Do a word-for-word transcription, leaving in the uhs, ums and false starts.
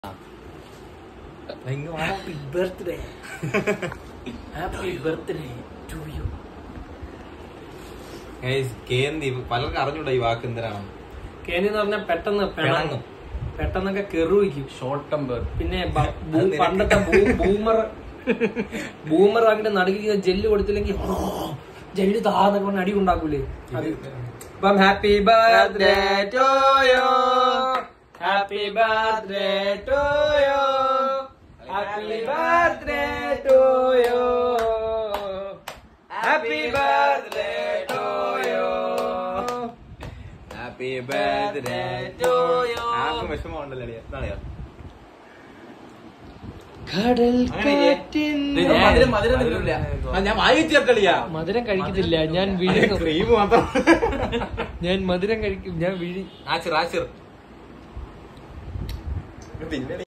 Happy birthday. Happy birthday to you. കേന്തി പലർക്കും അറിഞ്ഞൂടാ ഈ വാക്ക് എന്തിനാണ്. കേന്തി എന്ന് പറഞ്ഞാൽ പെട്ടെന്ന് പിണങ്ങും, പെട്ടെന്നൊക്കെ കെറുവിക്കും, ഷോർട്ട് ടെമ്പർ. പിന്നെ പണ്ടത്തെ ബൂമർ ബൂമർ ആക്കിട്ട് നടുക്കിക്കുന്ന ജെല്ല് കൊടുത്തില്ലെങ്കിൽ ജെല്ല് താന്നൊക്കെ പറഞ്ഞ അടി ഉണ്ടാക്കൂലേ അത്. ഇപ്പം happy birthday to you, happy birthday to you, happy birthday to you, happy birthday to you, happy birthday to you. ആർക്കും വിഷമമുണ്ടല്ലോ എന്താ കടൽ കാറ്റിൻ ഞാൻ വായിച്ചേർക്കളിയാ. മധുരം കഴിക്കത്തില്ല, ഞാൻ വിഴുങ്ങും. ക്രീം മാത്രം ഞാൻ മധുരം കഴിക്കും, ഞാൻ വിഴി ആച്ചിർ ആച്ചിർ